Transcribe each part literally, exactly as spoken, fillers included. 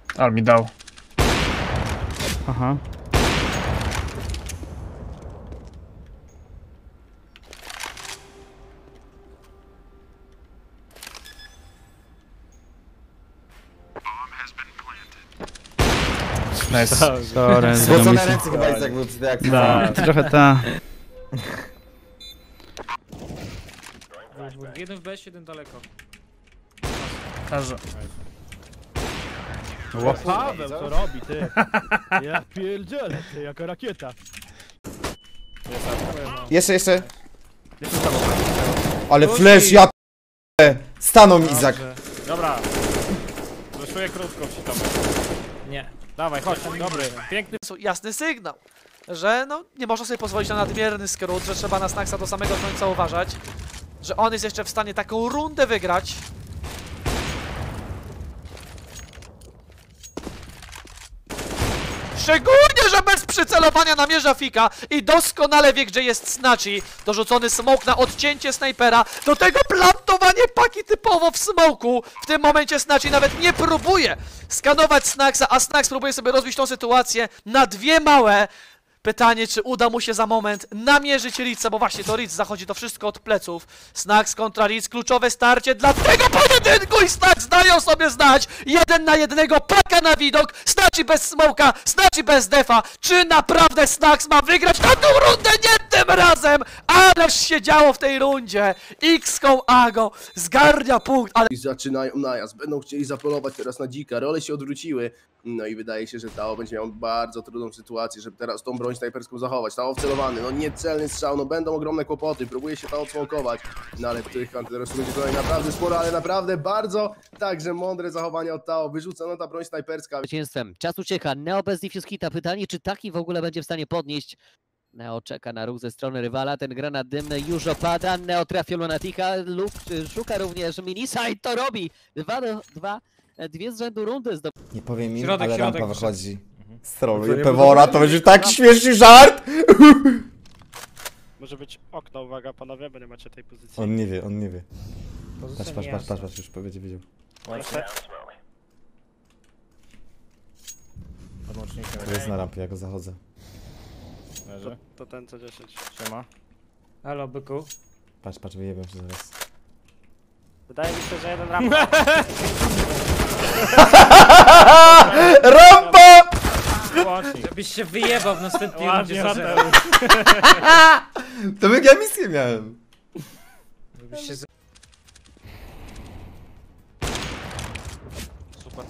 Ale mi dał. Aha. Nice. Sorry, Złocone ręce chyba jest jak były przy tej akcji. da, trochę ta. Jeden w B, jeden daleko. Leży. O, Paweł, co robi, ty? Ja pierdzielę, ty, jaka rakieta. Jeszcze, jeszcze. Ale flash, ja p***e. Stanął mi Izak. Dobra. Zeszuję krótko ci tam. Nie. Dawaj, chodź, dobry. Piękny. Jasny sygnał, że no nie można sobie pozwolić na nadmierny skrót, że trzeba na Snacksa do samego końca uważać, że on jest jeszcze w stanie taką rundę wygrać. Szczególnie, że bez przycelowania namierza Fika i doskonale wie, gdzie jest Snatchy. Dorzucony smoke na odcięcie snajpera, do tego plantowanie paki typowo w smoku. W tym momencie Snatchy nawet nie próbuje skanować Snacksa, a Snacks próbuje sobie rozbić tą sytuację na dwie małe. Pytanie, czy uda mu się za moment namierzyć Ritza, bo właśnie to Ritz zachodzi to wszystko od pleców. Snacks kontra Ritz, kluczowe starcie dla tego pojedynku i Snacks dają sobie znać. Jeden na jednego, paka na widok, Snatchy bez smoka, Snatchy bez defa. Czy naprawdę Snacks ma wygrać na tą rundę? Nie tym razem! Ależ się działo w tej rundzie. X-ką Ago zgarnia punkt, ale... I zaczynają najazd, będą chcieli zapolować teraz na dzika, role się odwróciły. No i wydaje się, że Tao będzie miał bardzo trudną sytuację, żeby teraz tą broń snajperską zachować. Tao wcelowany, no niecelny strzał, no będą ogromne kłopoty, próbuje się Tao odsmokować. No ale tych antyterrorystów będzie tutaj naprawdę sporo, ale naprawdę bardzo także mądre zachowanie od Tao. Wyrzucona ta broń snajperska. Zwycięstwem. Czas ucieka. Neo bez diffuse hita. Pytanie, czy taki w ogóle będzie w stanie podnieść. Neo czeka na ruch ze strony rywala. Ten granat dymny już opada. Neo trafia Lunatica. Luke szuka również Minisa i to robi. dwa do dwa. Dwie z rzędu rundy zdob... Nie powiem im, Środek, ale środek rampa wyszedł. wychodzi. Stroluje Pewora, to będzie tak śmieszny żart! Może być okno, uwaga panowie, bo nie macie tej pozycji. On nie wie, on nie wie. Patrz, patrz, patrz, patrz, patrz, już powiedział, wiedział. To jest na rampie, ja go zachodzę. To, to ten co dziesięć. Siema. Halo byku. Patrz, patrz, wyjebiam się zaraz. Wydaje mi się, że jeden rampa. Rampa! Żebyś się wyjebał w następnej rundzie. To my ja misję miałem. Żebyś się... Super.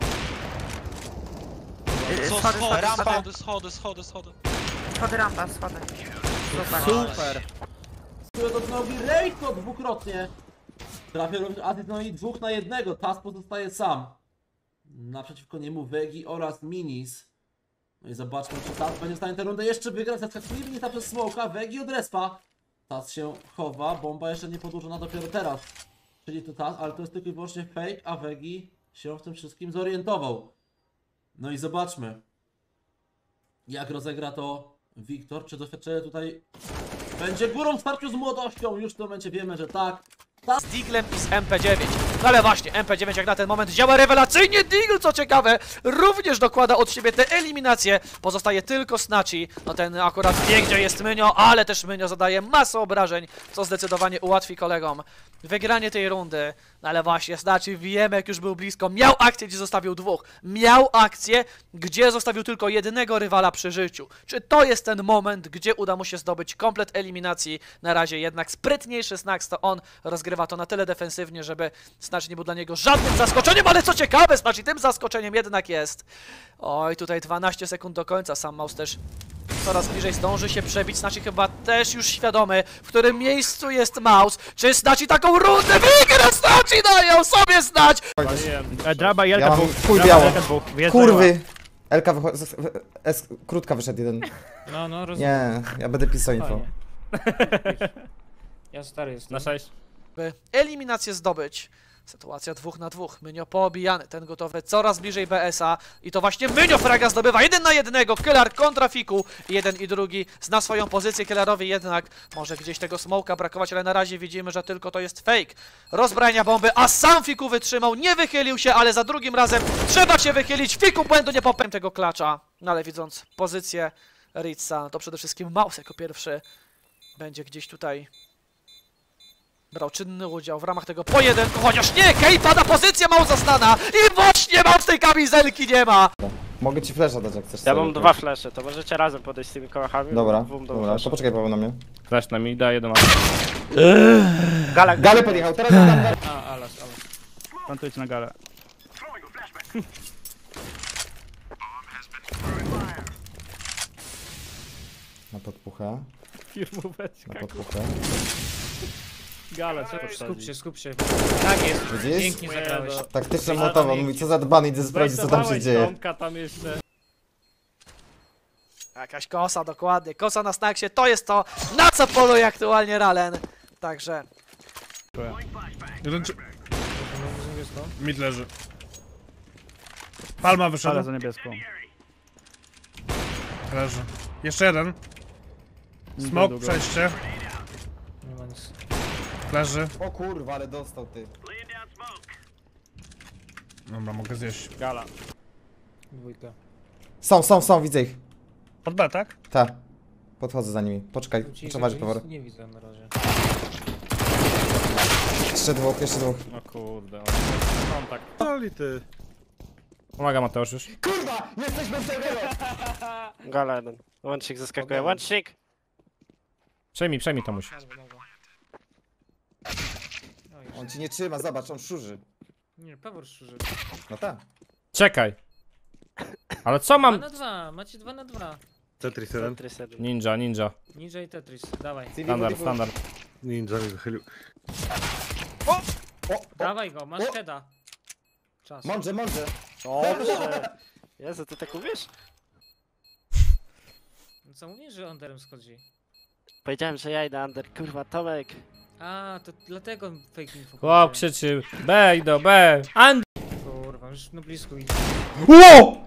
Co, Schody, schody, rampa. schody, schody, schody, schody. Schody, rampa, schody. Super. Super. Dotknąłby Rejko dwukrotnie. Trafia również Azyt, no i dwóch na jednego. Tas pozostaje sam. Naprzeciwko niemu Wegi oraz Minis. No i zobaczmy, czy Tas będzie w stanie tę rundę jeszcze wygrać. Zaskakuje Minisa przez smoka, Wegi od respa. Tas się chowa, bomba jeszcze nie podłużona dopiero teraz. Czyli to Tas, ale to jest tylko i wyłącznie fake, a Wegi się w tym wszystkim zorientował. No i zobaczmy, jak rozegra to Wiktor. Czy doświadczenie tutaj będzie górą w starciu z młodością? Już w tym momencie wiemy, że tak. Z Deaglem i z M P dziewięć. No ale właśnie, M P dziewięć jak na ten moment działa rewelacyjnie. Deagle, co ciekawe, również dokłada od siebie te eliminacje. Pozostaje tylko Snatchy. No ten akurat wie, gdzie jest Mynio, ale też Mynio zadaje masę obrażeń, co zdecydowanie ułatwi kolegom wygranie tej rundy. No ale właśnie, Snatchy wiemy, jak już był blisko. Miał akcję, gdzie zostawił dwóch. Miał akcję, gdzie zostawił tylko jednego rywala przy życiu. Czy to jest ten moment, gdzie uda mu się zdobyć komplet eliminacji? Na razie jednak sprytniejszy Snacks, to on rozgrywa to na tyle defensywnie, żeby Snatchy nie był dla niego żadnym zaskoczeniem, ale co ciekawe, Snatchy tym zaskoczeniem jednak jest. Oj, tutaj dwanaście sekund do końca, sam Mouse też coraz bliżej zdąży się przebić. Snatchy chyba też już świadomy, w którym miejscu jest Mouse. Czy Snatchy taką rundę wygra? Snatchy dają sobie znać! Draba i Ja Elka mam dwóch. chuj Draba, biało. Elka dwóch. Jest Kurwy! Elka wychodzi, S, krótka wyszedł jeden. No, no, rozumiem. Nie, ja będę pisał info. Ja stary jestem. Na sześć. By eliminację zdobyć, Sytuacja dwóch na dwóch. Mynio poobijany. Ten gotowy coraz bliżej B S A. I to właśnie Mynio fraga zdobywa. Jeden na jednego. Kellar kontra Fiku. Jeden i drugi zna swoją pozycję. Kellarowi jednak może gdzieś tego smoka brakować, ale na razie widzimy, że tylko to jest fake. Rozbrajania bomby, a sam Fiku wytrzymał. Nie wychylił się, ale za drugim razem trzeba się wychylić. Fiku błędu nie popełnił tego klacza. No ale widząc pozycję Ritza, to przede wszystkim Maus jako pierwszy będzie gdzieś tutaj brał czynny udział w ramach tego pojedynku, chociaż nie, Kej pada, pozycja Mausa znana i właśnie Maus tej kamizelki nie ma! Mogę ci flasha dać, jak chcesz. Ja sobie. mam dwa flesze, to możecie razem podejść z tymi kołachami. Dobra, Dwóm do dobra, to poczekaj Paweł na mnie. Flash na mida, jeden ma. Gala, Galę podjechał, teraz dam galę. A, alas, alas. Plantujcie na galę. Na podpuchę, Firmóweczka. na podpuchę. Gala, co to Skup się, skup się. Tak jest. Widzisz? Pięknie zagrałeś. Taktyczne motowo, mówi co za dbany, idę sprawdzić co tam się dzieje. Tomka tam jeszcze. Jakaś kosa, dokładnie, kosa na snaksie, to jest to, na co poluje aktualnie Ralen. Także Jeden czy... Mid leży. Palma wyszedł. Ale za niebieską. Leży. Jeszcze jeden. Smok, przejście. Nie ma nic. Leży. O kurwa, ale dostał ty. Dobra, mogę zjeść. Gala. Dwójka. Są, są, są, widzę ich. Pod B, tak? Tak. Podchodzę za nimi. Poczekaj, przeważy powór. Nie widzę na razie. Jeszcze dwóch, jeszcze dwóch. O kurde, mam tak. Oli ty. Pomaga Mateusz już. Kurwa, jesteśmy w serwerze! Gala jeden. Łącznik zaskakuje, łącznik! Przejmij, przejmij to musi. On ci nie trzyma, zobacz, on szurzy. Nie, Pawor szczerze. No tak. Czekaj. Ale co mam? dwa na dwa, macie dwa na dwa. Tetris Tetris jeden. Ninja, ninja. Ninja i Tetris, dawaj. Standard, standard. Ninja mi wychylił. Dawaj go, masz heada. Czas. Mądrze, mądrze. Dobrze! Jezu, ty tak umiesz? No co mówisz, że underem schodzi? Powiedziałem, że ja idę under, kurwa, Tomek. A, to dlatego fake info. Chłop krzyczy. B, idę, B. And... Kurwa, już no blisko idzie. Ło!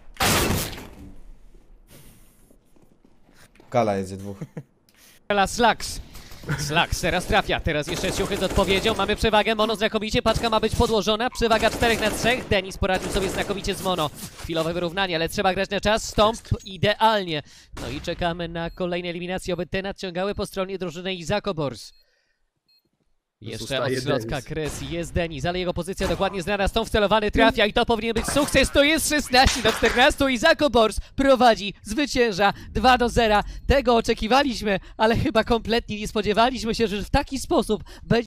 Gala jedzie dwóch. Slacks. Slacks teraz trafia, teraz jeszcze ciuchy z odpowiedzią, mamy przewagę, Mono znakomicie, paczka ma być podłożona, przewaga czterech na trzech, Denis poradził sobie znakomicie z Mono. Chwilowe wyrównanie, ale trzeba grać na czas, Stomp idealnie. No i czekamy na kolejne eliminacje, oby te nadciągały po stronie drużyny Izako Bors. Jeszcze od środka Kres jest Denis, ale jego pozycja dokładnie znana, Stomp wcelowany trafia i to powinien być sukces, to jest szesnaście do czternastu, Izako Bors prowadzi, zwycięża dwa do zera, tego oczekiwaliśmy, ale chyba kompletnie nie spodziewaliśmy się, że w taki sposób będzie